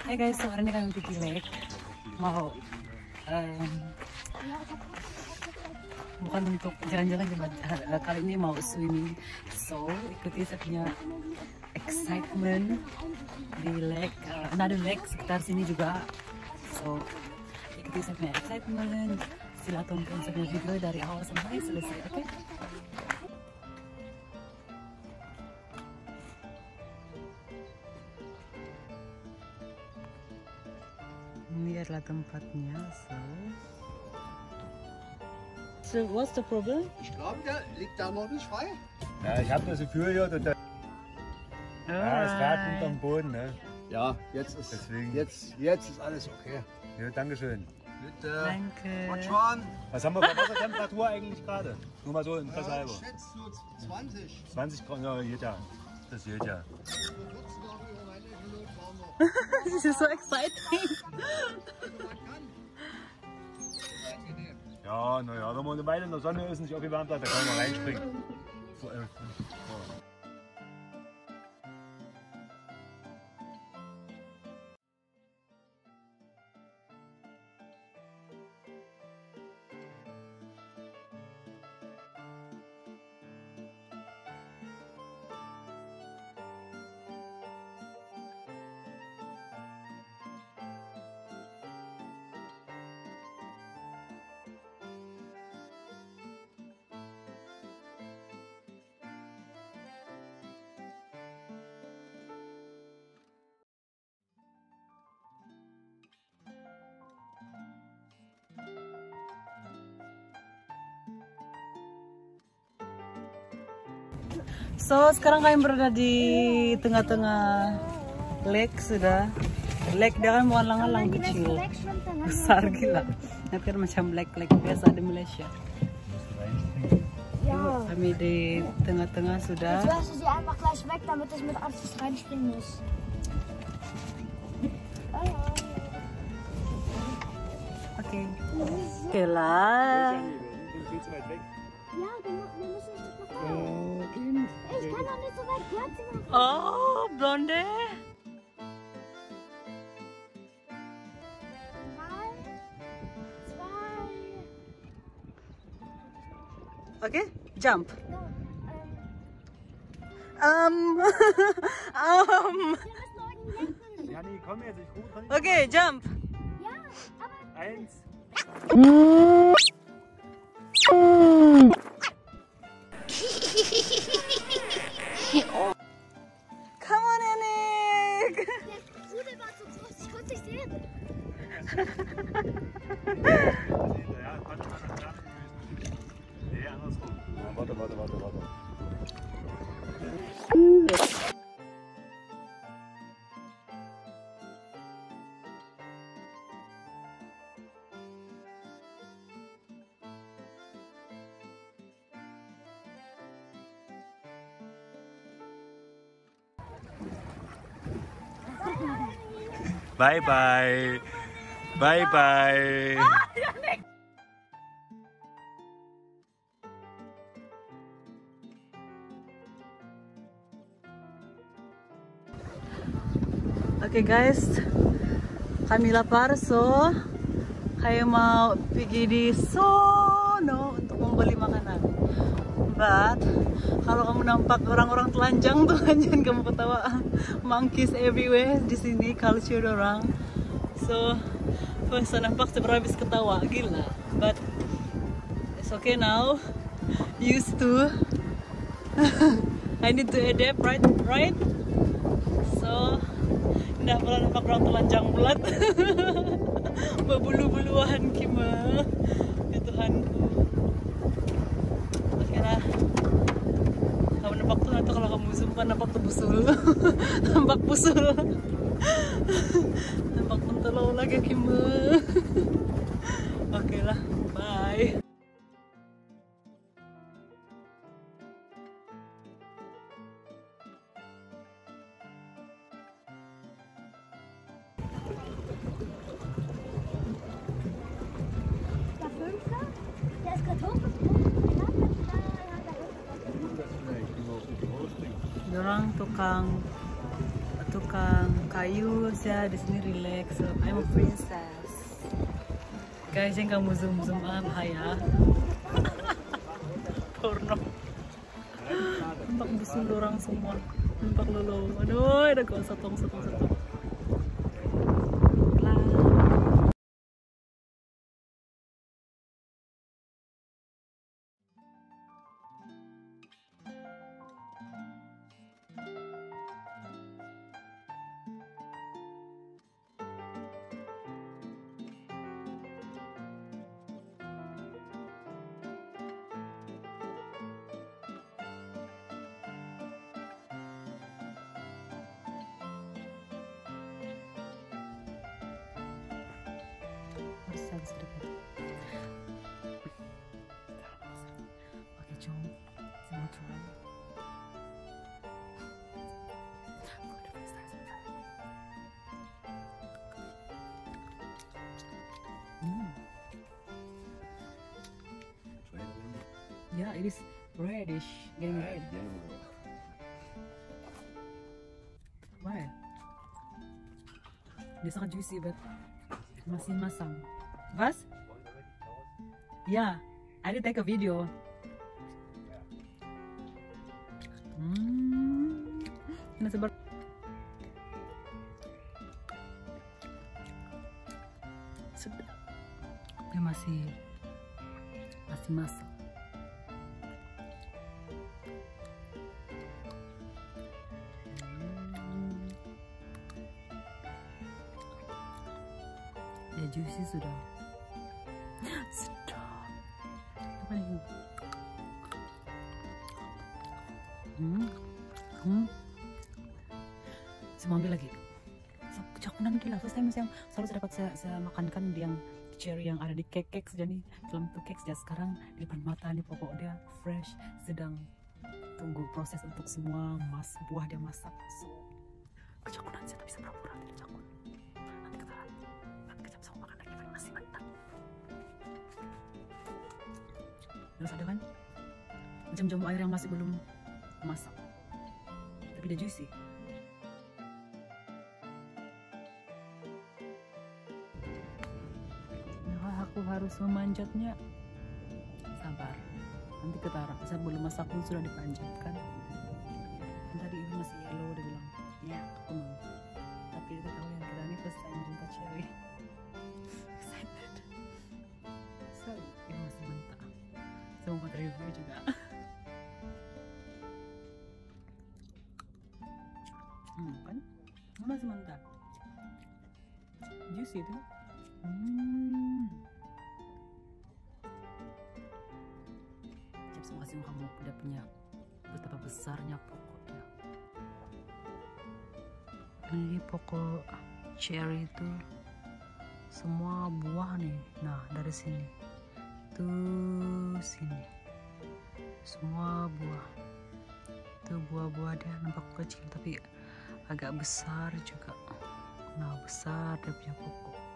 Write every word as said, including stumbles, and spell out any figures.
Hai guys, so hari ini kami pergi lake. Mau um, bukan untuk jalan-jalan, uh, kali ini mau swimming. So ikuti saya punya excitement di lake, uh, another lake sekitar sini juga. So ikuti saya punya excitement. Sila tonton saya punya video dari awal sampai selesai, oke? Okay? Ini adalah tempatnya. So, so what's the problem? Ich glaube, der liegt da noch nicht frei. Ja, ich habe das Gefühl hier, dass der ja, ist gerade unterm Boden, ne? Ja, jetzt ist Deswegen. jetzt jetzt ist alles okay. Ja, Dankeschön. Bitte. Danke. Und schon. Was haben wir bei Wassertemperatur eigentlich gerade? Nur mal so in Ja, halber. ich schätze so zwanzig. zwanzig Grad, ja, geht ja. Das geht ja. This is so exciting. Ja, naja, wenn man eine Weile in der Sonne ist und sich aufgewärmt hat, dann kann man reinspringen. So, äh, so. So sekarang kami berada di tengah-tengah lake sudah. Lake dia kan bukan lang-lang kecil, besar gila. Nanti kan macam lake-lake biasa di Malaysia. Ja. Kami di tengah-tengah sudah. Jetzt wirst du sie einfach gleich weg, damit es mit Arzt reinspringen muss. Oke. Oke lah. Viel zu weit weg. Ja, wir müssen nicht nach da. Ich kann doch nicht so weit Platz machen. Oh, blonde. Drei, zwei, Oke, jump. no, Um, ähm, um. wir müssen irgendwie lenken. Ja, nee, komm jetzt, ich rufe dran. Oke, jump. Ja, aber Eins. Come on, Yannick. der Rudel war zu groß, ich konnte nicht sehen. Ja, warte, warte, warte. Nee, andersrum. Ja, warte, warte, warte, warte. Bye bye. Bye bye. Oke guys, kami lapar, so kayak mau pergi di sono untuk membeli makanan. But kalau kamu nampak orang-orang telanjang tuh jangan kamu ketawa. Monkeys everywhere di sini, culture orang. So first saya nampak saya habis ketawa gila. But it's okay now. Used to. I need to adapt, right? Right? So nggak pernah nampak orang telanjang bulat. Berbulu-buluan gimana? Ya Tuhanku. Akhirnya kamu nampak tuh, atau kalau kamu zoom kan nampak tuh busul. Nampak busul. Nampak pentolong lagi gimana? Oke lah, bye. Der Fünfte, der ist gerade hochgesprungen. Dorang tukang tukang kayu, saya di sini relax. So I'm a princess. Guys, yang kamu zoom zoom ah bahaya. Porno. Nampak busung orang semua. Nampak lolo. Aduh, ada kok setong setong setong. Bisa sedikit. Oke, jom. Saya mau try. Hmm. Yeah, it is reddish, getting red. Why? Dia sangat juicy, but masih masam. Was? Yeah, I did take a video. Hmm, ini sebar. Sedap. Dia masih masih masam. Hmm. Ya juicy sudah. Sedap. Apa nih? Hmm. Hmm. Saya mau ambil lagi. Kecakunan gila. First time yang selalu saya dapat saya, saya makan kan yang cherry yang ada di cake-cake jadi dalam itu cake dan sekarang di depan mata nih pokok dia fresh, sedang tunggu proses untuk semua mas buah dia masak. So kecakunan saya tak bisa pura-pura tidak cakun. Nanti ketahuan. Nanti kecap sama makan lagi masih mantap. Terus ada kan macam jamu air yang masih belum masak tapi dia juicy. Nah, aku harus memanjatnya. Sabar, nanti ketara. Saya belum masak pun sudah dipanjatkan. Tadi ini masih yellow, dia bilang ya aku mau, tapi dia tahu yang kita ini first time jumpa cherry. Excited. So ini masih mentah. Saya mau buat review juga. Hmm, kan? Ini masih mentah. Juicy itu. Hmm. Siap semua kasih kamu udah punya betapa besarnya pokoknya. Ini pokok cherry itu semua buah nih. Nah dari sini tuh sini semua buah. Tuh buah-buah dia nampak kecil tapi agak besar juga. Nah besar dia punya pokok.